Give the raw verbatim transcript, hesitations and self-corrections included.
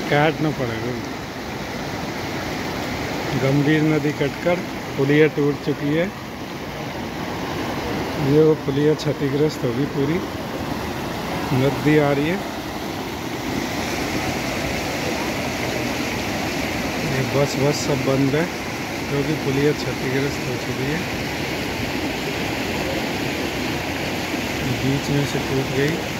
काटना पड़ेगा। गंभीर नदी कटकर पुलिया टूट चुकी है। ये वो पुलिया क्षतिग्रस्त होगी पूरी। नदी आ रही है। ये बस बस सब बंद है क्योंकि पुलिया क्षतिग्रस्त हो चुकी है, बीच में से टूट गई।